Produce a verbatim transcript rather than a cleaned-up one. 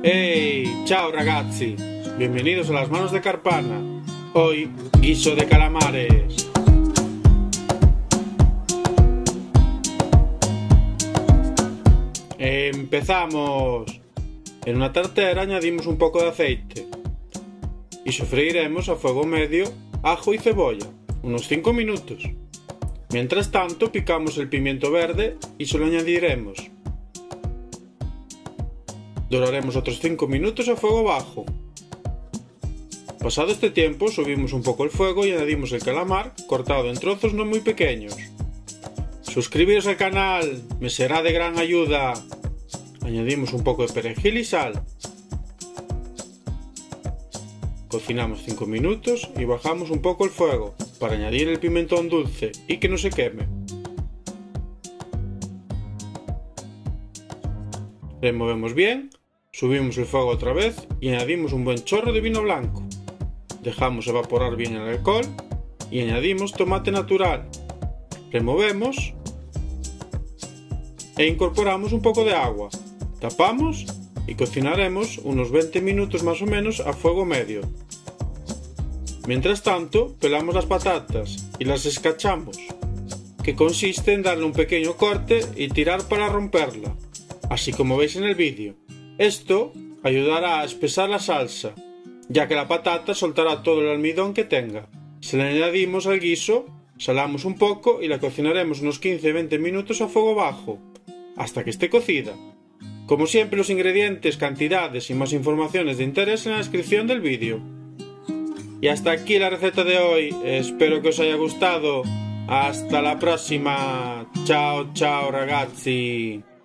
Hey, ciao ragazzi, bienvenidos a las manos de Carpana. Hoy, guiso de calamares. Empezamos. En una tartera añadimos un poco de aceite y sofreiremos a fuego medio ajo y cebolla, unos cinco minutos. Mientras tanto picamos el pimiento verde y se lo añadiremos. Doraremos otros cinco minutos a fuego bajo. Pasado este tiempo subimos un poco el fuego y añadimos el calamar cortado en trozos no muy pequeños. Suscribiros al canal, me será de gran ayuda. Añadimos un poco de perejil y sal. Cocinamos cinco minutos y bajamos un poco el fuego para añadir el pimentón dulce y que no se queme. Removemos bien, subimos el fuego otra vez y añadimos un buen chorro de vino blanco. Dejamos evaporar bien el alcohol y añadimos tomate natural. Removemos e incorporamos un poco de agua. Tapamos y cocinaremos unos veinte minutos más o menos a fuego medio. Mientras tanto, pelamos las patatas y las escachamos, que consiste en darle un pequeño corte y tirar para romperla, así como veis en el vídeo. Esto ayudará a espesar la salsa, ya que la patata soltará todo el almidón que tenga. Se la añadimos al guiso, salamos un poco y la cocinaremos unos quince a veinte minutos a fuego bajo, hasta que esté cocida. Como siempre, los ingredientes, cantidades y más informaciones de interés en la descripción del vídeo. Y hasta aquí la receta de hoy, espero que os haya gustado. Hasta la próxima, ciao ciao ragazzi.